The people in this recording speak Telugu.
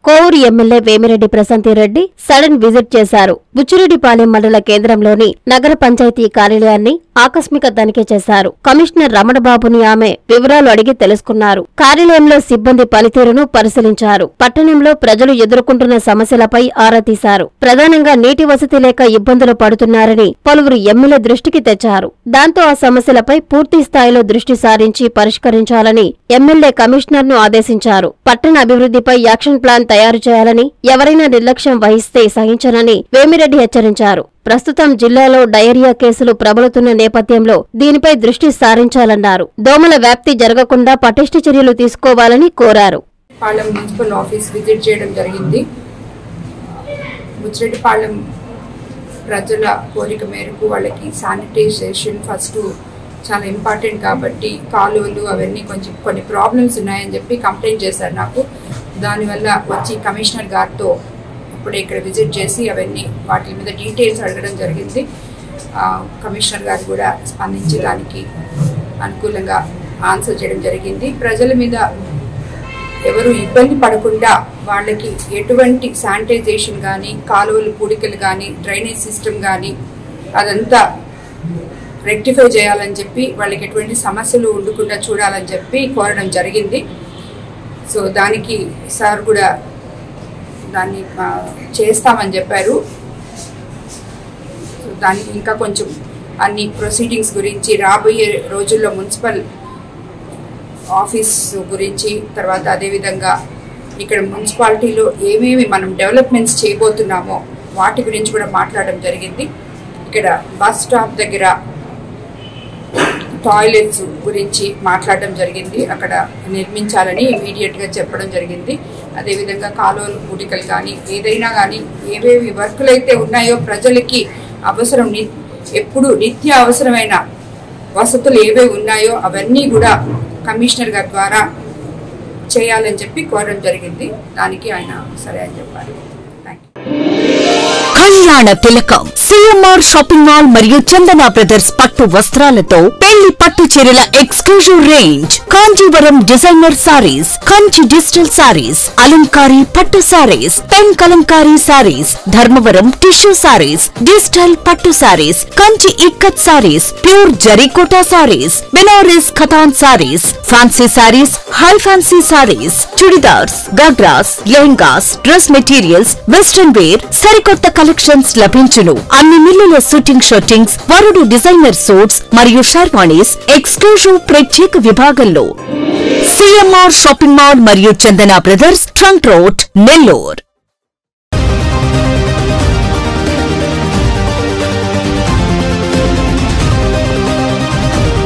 Kovur MLA Vemireddy Prasanthi Reddy sudden visit చేశారు. బుచ్చిరెడ్డిపాలెం మండల కేంద్రంలోని నగర పంచాయతీ కార్యాలయాన్ని ఆకస్మిక తనిఖీ చేశారు. కమిషనర్ రమణబాబుని ఆమె వివరాలు అడిగి తెలుసుకున్నారు. కార్యాలయంలో సిబ్బంది పనితీరును పరిశీలించారు. పట్టణంలో ప్రజలు ఎదుర్కొంటున్న సమస్యలపై ఆరా తీశారు. ప్రధానంగా నీటి వసతి లేక ఇబ్బందులు పడుతున్నారని పలువురు ఎమ్మెల్యే దృష్టికి తెచ్చారు. దాంతో ఆ సమస్యలపై పూర్తి స్థాయిలో దృష్టి సారించి పరిష్కరించాలని ఎమ్మెల్యే కమిషనర్ను ఆదేశించారు. పట్టణ అభివృద్ధిపై యాక్షన్ ప్లాన్ తయారు చేయాలని, ఎవరైనా నిర్లక్ష్యం వహిస్తే సహించనని వేమిరెడ్డి హెచ్చరించారు. ప్రస్తుతం జిల్లాలో డయేరియా కేసులు ప్రబలుతున్న నేపథ్యంలో దీనిపై దృష్టి సారించాలన్నారు. దోమల వ్యాప్తి జరగకుండా పటిష్ట చర్యలు తీసుకోవాలని కోరారు. పాలెం మున్సిపల్ ఆఫీస్ విజిట్ చేయడం జరిగింది. బుచ్చిరెడ్డిపాలెం ప్రజల కోరిక మేరకు వాళ్ళకి శానిటైజేషన్ ఫస్ట్ చాలా ఇంపార్టెంట్ కాబట్టి కాలువలు అవన్నీ కొన్ని ప్రాబ్లమ్స్ ఉన్నాయని చెప్పి కంప్లైంట్ చేశారు నాకు. దానివల్ల వచ్చి కమిషనర్ గారితో ఇప్పుడే ఇక్కడ విజిట్ చేసి అవన్నీ వాటి మీద డీటెయిల్స్ అడగడం జరిగింది. కమిషనర్ గారు కూడా స్పందించి దానికి అనుకూలంగా ఆన్సర్ చేయడం జరిగింది. ప్రజల మీద ఎవరు ఇబ్బంది పడకుండా వాళ్ళకి ఎటువంటి శానిటైజేషన్ కానీ, కాలువలు పూడికలు కానీ, డ్రైనేజ్ సిస్టమ్ కానీ అదంతా రెక్టిఫై చేయాలని చెప్పి వాళ్ళకి ఎటువంటి సమస్యలు ఉండకుండా చూడాలని చెప్పి కోరడం జరిగింది. సో దానికి సార్ కూడా దాన్ని చేస్తామని చెప్పారు. దానికి ఇంకా కొంచెం అన్ని ప్రొసీడింగ్స్ గురించి రాబోయే రోజుల్లో మున్సిపల్ ఆఫీస్ గురించి, తర్వాత అదేవిధంగా ఇక్కడ మున్సిపాలిటీలో ఏమేమి మనం డెవలప్మెంట్స్ చేయబోతున్నామో వాటి గురించి కూడా మాట్లాడడం జరిగింది. ఇక్కడ బస్ స్టాప్ దగ్గర టాయిలెట్స్ గురించి మాట్లాడడం జరిగింది. అక్కడ నిర్మించాలని ఇమీడియట్గా చెప్పడం జరిగింది. అదేవిధంగా కాలువలు పూడికలు కానీ ఏదైనా కానీ ఏవేవి వర్కులు అయితే ఉన్నాయో ప్రజలకి అవసరం ఎప్పుడు నిత్య అవసరమైన వసతులు ఏవేవి ఉన్నాయో అవన్నీ కూడా కమిషనర్ గారి ద్వారా చేయాలని చెప్పి కోరడం జరిగింది. దానికి ఆయన సరే అని చెప్పారు. కళ్యాణ తిలకం సిఎంఆర్ షాపింగ్ మాల్ మరియు చందన బ్రదర్స్ పట్టు వస్త్రాలతో పెళ్లి పట్టు చీరల exclusive range, Kanjeevaram designer saris, Kanchi digital saris, అలంకారీ పట్టు saris, pen Kalamkari saris, Dharmavaram tissue saris, digital పట్టు సారీస్, కంచి ఇక్కత్ సారీస్, ప్యూర్ జరీకోటా సారీస్, బెనారస్ ఖతాన్ saris, fancy saris, high fancy saris, churidars, ghagras, lehengas, dress materials, western wear, సరికొత్త కలెక్షన్స్ లభించును. అన్ని మిల్లుల షూటింగ్ షర్టింగ్స్, వరుడు డిజైనర్ సూట్స్ మరియు షర్వాణీస్ ఎక్స్క్లూజివ్ ప్రత్యేక విభాగంలో సిఎంఆర్ షాపింగ్ మాల్ మరియు Chandana brothers trunk road, Nellore.